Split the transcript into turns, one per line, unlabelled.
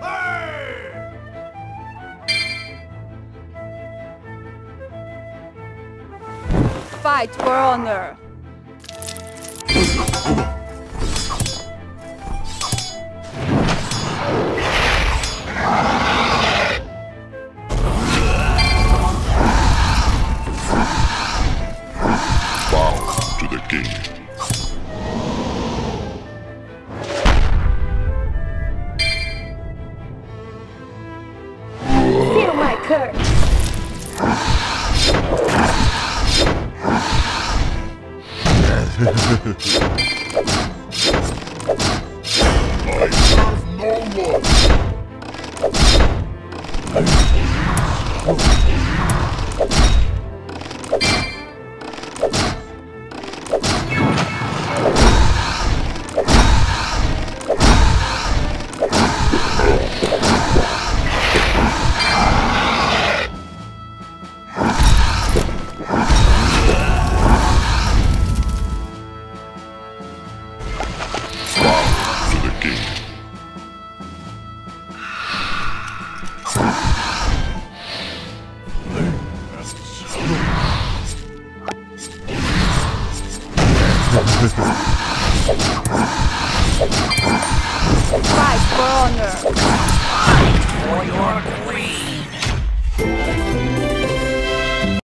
Fight for honor.
Bow to the king.
Feel my curse.
I serve no one. Bow to the king.
Fight for honor.
For your queen.